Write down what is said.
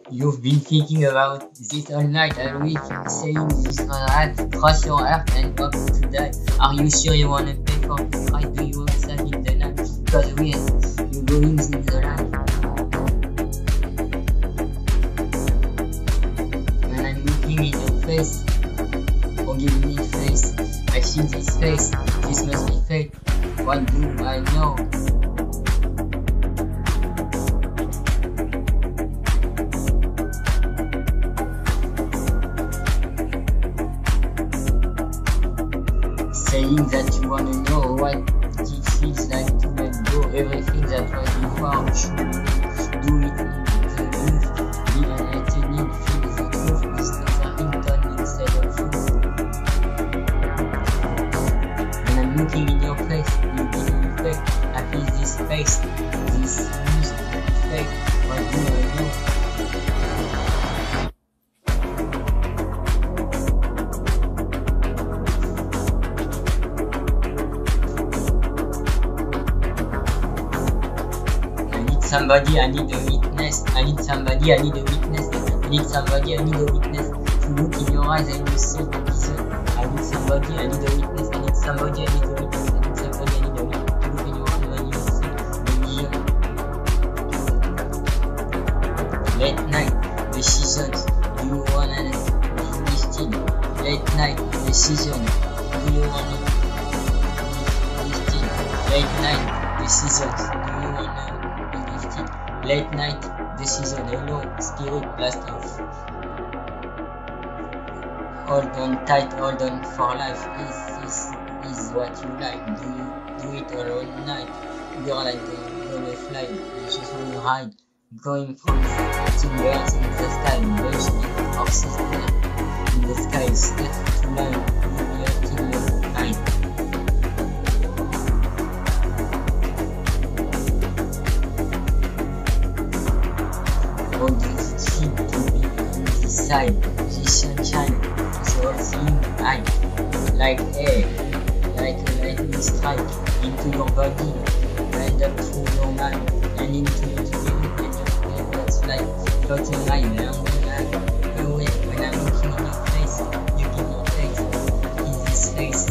You've been thinking about this all night, all week, saying this rat, cross your heart and hope to die. Are you sure you wanna pay for this price? Do you outside in the night? Cause when you going in the line. When I'm looking in your face, or giving me face, I see this face, this must be fake. What do I know? Saying that you wanna know what it feels like to let go everything that was before. Should do it in the roof, live an lightning, feel the truth, this nothing done instead of truth. When I'm looking in your face, you give me fake, I feel this face, this news, fake, what do I know? Somebody, I need a witness. I need somebody, I need a witness. I need somebody, I need a witness. To look in your eyes and you see the vision. I need somebody, I need a witness. I need somebody, I need a witness. I need somebody, I need a witness. To look in your eyes and you see the vision. Late night decisions. Do you wanna be listed? Late night decision. Do you wanna be listed? Late night decisions. Do you wanna late night decision, hello, spirit blast off. Hold on tight, hold on for life. Is this what you like? Do you do it all night? Girl, I don't wanna fly, I just wanna ride. Going from birds in the sky, basically, or sister in the sky, step to line, till your night. All this shit to be on this side, this sunshine is all seeing eye, like air, like a lightning strike into your body, right up through your mind, and into your spirit, and your brain that's like floating high, long away. When I'm looking in your face, you give me face, is this face.